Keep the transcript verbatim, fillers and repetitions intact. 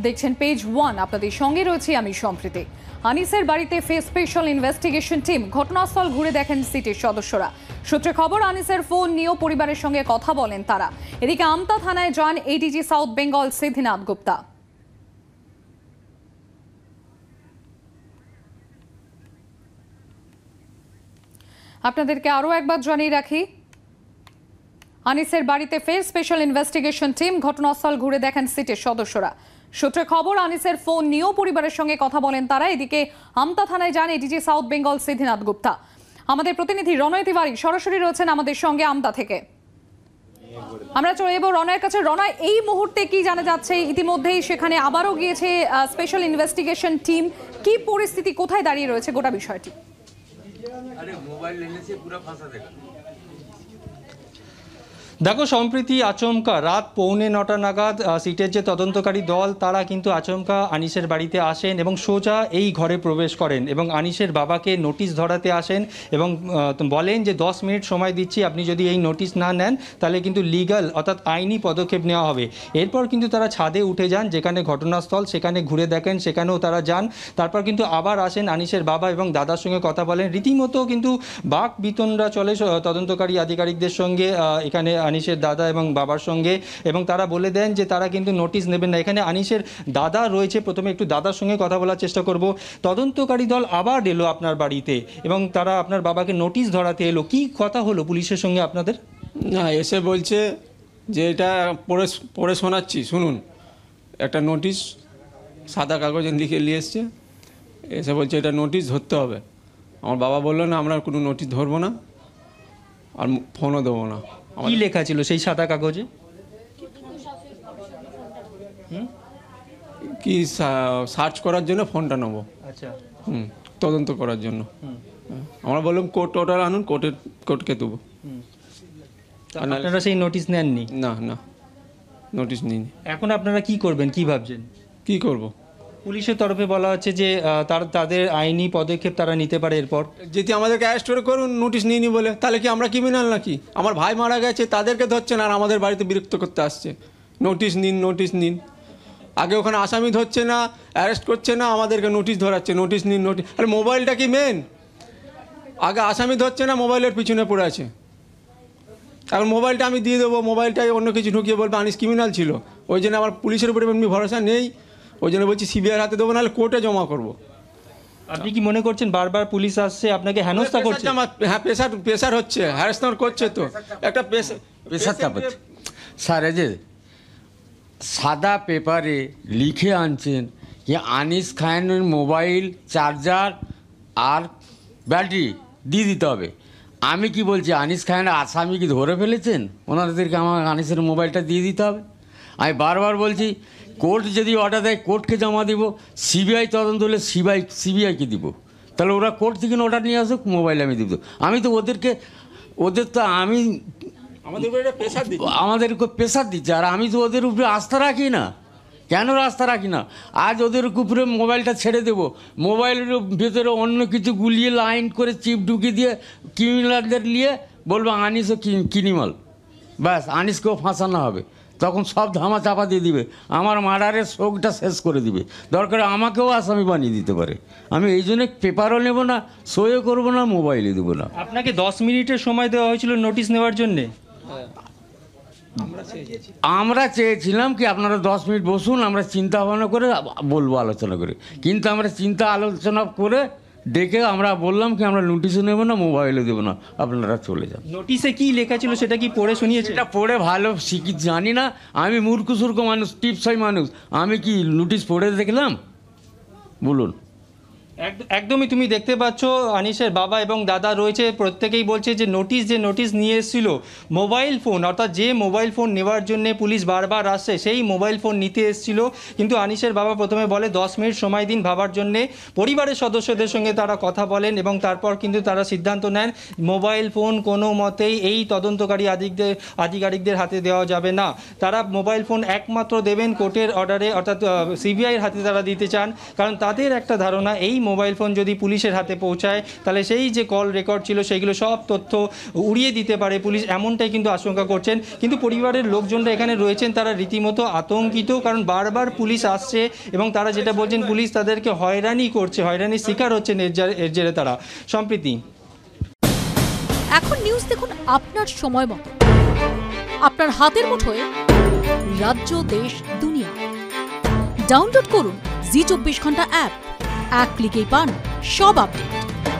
দেখছেন page one, আপনাদের সঙ্গে রয়েছে আমি সম্প্রীতি। আনিসের বাড়িতে ফেস স্পেশাল ইনভেস্টিগেশন টিম ঘটনাস্থল ঘুরে দেখেন সিটির সদস্যরা। সূত্রে খবর, আনিসের ফোন নিয়েও পরিবারের সঙ্গে কথা বলেন তারা। এদিকে আমতা থানায় যান ADG south Bengal Siddhinath Gupta. আপনাদেরকে আরও একবার জানিয়ে রাখি, আনিসের বাড়িতে ফের স্পেশাল ইনভেস্টিগেশন টিম ঘটনাস্থল ঘুরে দেখেন সিটির সদস্যরা। সূত্রে খবর, আনিসের ফোন নিয়েও পরিবারের সঙ্গে কথা বলেন তারা। এদিকে আমতা থানায় যান ADG south Bengal Siddhinath Gupta. আমাদের প্রতিনিধি রনয় তিওয়ারি সরাসরি রয়েছেন আমাদের সঙ্গে আমতা থেকে। আমরা চলে যাবো রনয়ের কাছে। রনয়, এই মুহূর্তে কি জানা যাচ্ছে? ইতিমধ্যেই সেখানে আবারও গিয়েছে স্পেশাল ইনভেস্টিগেশন টিম। কি পরিস্থিতি, কোথায় দাঁড়িয়ে রয়েছে গোটা বিষয়টি? দেখো সম্প্রীতি, আচমকা রাত পৌনে নটা নাগাদ সিটের যে তদন্তকারী দল তারা কিন্তু আচমকা আনিসের বাড়িতে আসেন এবং সোজা এই ঘরে প্রবেশ করেন এবং আনিসের বাবাকে নোটিশ ধরাতে আসেন এবং বলেন যে দশ মিনিট সময় দিচ্ছি, আপনি যদি এই নোটিশ না নেন তাহলে কিন্তু লিগ্যাল অর্থাৎ আইনি পদক্ষেপ নেওয়া হবে। এরপর কিন্তু তারা ছাদে উঠে যান, যেখানে ঘটনাস্থল সেখানে ঘুরে দেখেন, সেখানেও তারা যান। তারপর কিন্তু আবার আসেন আনিসের বাবা এবং দাদার সঙ্গে কথা বলেন। রীতিমতো কিন্তু বাক বিতণ্ডা চলে তদন্তকারী আধিকারিকদের সঙ্গে, এখানে আনিসের দাদা এবং বাবার সঙ্গে, এবং তারা বলে দেন যে তারা কিন্তু নোটিশ নেবেন না। এখানে আনিসের দাদা রয়েছে, প্রথমে একটু দাদার সঙ্গে কথা বলার চেষ্টা করব। তদন্তকারী দল আবার এলো আপনার বাড়িতে এবং তারা আপনার বাবাকে নোটিশ ধরাতে এলো, কি কথা হলো পুলিশের সঙ্গে আপনাদের? না, এসে বলছে যে এটা পড়ে পড়ে শোনাচ্ছি, শুনুন। একটা নোটিশ সাদা কাগজে লিখে নিয়ে এসছে, এসে বলছে এটা নোটিশ ধরতে হবে। আমার বাবা বললো না, আমরা কোনো নোটিশ ধরবো না আর ফোনও দেবো না। কি লেখা ছিল সেই সাদা কাগজে? কি সার্চ করার জন্য ফোনটা নেবো। আচ্ছা। হুম, তদন্ত করার জন্য। আমরা বললাম কোর্ট অর্ডার আনুন, কোর্টের কোর্টকে দেবো। আপনারা সেই নোটিশ নেননি? না না, নোটিশ নিইনি। এখন আপনারা কি করবেন, কি ভাবছেন? কি করব? পুলিশের তরফে বলা হচ্ছে যে তার তাদের আইনি পদক্ষেপ তারা নিতে পারে। এরপর যদি আমাদেরকে অ্যারেস্ট করে করুন নোটিশ নিইনি বলে, তাহলে কি আমরা ক্রিমিনাল নাকি? আমার ভাই মারা গেছে, তাদেরকে ধরছেন আর আমাদের বাড়িতে বিরক্ত করতে আসছে। নোটিশ নিন, নোটিশ নিন। আগে ওখানে আসামি ধরছে না, অ্যারেস্ট করছে না, আমাদেরকে নোটিশ ধরাচ্ছে, নোটিশ নিন নোটিশ। আরে মোবাইলটা কি মেন? আগে আসামি ধরছে না, মোবাইলের পিছনে পড়ে আছে। এখন মোবাইলটা আমি দিয়ে দেবো, মোবাইলটাই অন্য কিছু ঢুকিয়ে বলবো আনিস ক্রিমিনাল ছিল। ওই জন্য আমার পুলিশের উপরে এমনি ভরসা নেই, ওই জন্য বলছি সিবিআইয়ের হাতে দেবো, নাহলে কোর্টে জমা করবো। আপনি কি মনে করছেন বারবার পুলিশ আসছে আপনাকে হেনস্থা করছে? হ্যাঁ, প্রেশার প্রেশার হচ্ছে, হ্যারাসমেন্ট করছে। তো একটা প্রেশার চাপাচ্ছে স্যার। এই যে সাদা পেপারে লিখে আনছেন যে আনিস খানের মোবাইল, চার্জার আর ব্যাটারি দিয়ে দিতে হবে। আমি কি বলছি, আনিস খানের আসামি কি ধরে ফেলেছেন? ওনাদেরকে আমার আনিসের মোবাইলটা দিয়ে দিতে হবে। আমি বারবার বলছি কোর্ট যদি অর্ডার দেয় কোর্টকে জমা দিব, সিবিআই তদন্ত হলে সিবিআই সিবিআইকে দিব। তাহলে ওরা কোর্ট থেকে অর্ডার নিয়ে আসুক, মোবাইল আমি দিব। আমি তো ওদেরকে ওদের তো আমি আমাদের উপরে প্রেশার দিচ্ছি, আমাদের উপর প্রেশার দিচ্ছে, আর আমি তো ওদের উপরে আস্থা রাখি না। কেন আস্থা রাখি না? আজ ওদের উপরে মোবাইলটা ছেড়ে দেবো, মোবাইলের ভেতরে অন্য কিছু গুলিয়ে লাইন করে চিপ ঢুকিয়ে দিয়ে ক্রিমিনালদের নিয়ে বলবো আনিসও ক্রিমিনাল, ব্যাস আনিসকেও ফাঁসানো হবে। তখন সব ধামা চাপা দিয়ে দিবে, আমার মার্ডারের শোকটা শেষ করে দিবে। দরকার আমাকেও আসামি বানিয়ে দিতে পারে। আমি এই জন্য পেপারও নেব না, সইও করবো না, মোবাইলে দেবো না। আপনাকে দশ মিনিটের সময় দেওয়া হয়েছিল নোটিশ নেওয়ার জন্যে। আমরা চেয়েছিলাম কি আপনারা দশ মিনিট বসুন, আমরা চিন্তা ভাবনা করে বলবো, আলোচনা করে। কিন্তু আমরা চিন্তা আলোচনা করে ডেকে আমরা বললাম কি আমরা নোটিশও নেবো না, মোবাইলও দেবো না, আপনারা চলে যান। নোটিশে কি লেখা ছিল সেটা কি পড়ে শুনিয়েছে? এটা পড়ে ভালো শিখি জানি না, আমি মূর্খ সূর্খ মানুষ, টিপসাই মানুষ, আমি কি নোটিশ পড়ে দেখলাম? বলুন। একদমই তুমি দেখতে পাচ্ছ আনিসের বাবা এবং দাদা রয়েছে, প্রত্যেকেই বলছে যে নোটিশ যে নোটিশ নিয়ে এসেছিল মোবাইল ফোন, অর্থাৎ যে মোবাইল ফোন নেওয়ার জন্য পুলিশ বারবার আসছে সেই মোবাইল ফোন নিতে এসেছিল। কিন্তু আনিসের বাবা প্রথমে বলে দশ মিনিট সময় দিন ভাবার জন্যে। পরিবারের সদস্যদের সঙ্গে তারা কথা বলেন এবং তারপর কিন্তু তারা সিদ্ধান্ত নেন মোবাইল ফোন কোনো মতেই এই তদন্তকারী আধিকারিকদের আধিকারিকদের হাতে দেওয়া যাবে না। তারা মোবাইল ফোন একমাত্র দেবেন কোর্টের অর্ডারে, অর্থাৎ সিবিআইয়ের হাতে তারা দিতে চান, কারণ তাদের একটা ধারণা এই মোবাইল ফোন যদি পুলিশের হাতে পৌঁছায় তাহলে সেই যে কল রেকর্ড ছিল সেইগুলো সব তথ্য উড়িয়ে দিতে পারে পুলিশ, এমনটাই কিন্তু আশঙ্কা করছেন। কিন্তু পরিবারের লোকজনরা এখানে রয়েছেন তারা রীতিমতো আতঙ্কিত, কারণ বারবার পুলিশ আসছে এবং তারা যেটা বলছেন পুলিশ তাদেরকে হয়রানি করছে, হয়রানির শিকার হচ্ছেন এর জেরে তারা। সম্প্রীতি, এখন নিউজ দেখুন আপনার সময় মতো, আপনার হাতের মুঠোয়, রাজ্য দেশ দুনিয়া। ডাউনলোড করুন জি চব্বিশ ঘন্টা অ্যাপ, এক ক্লিকেই পান সব আপডেট।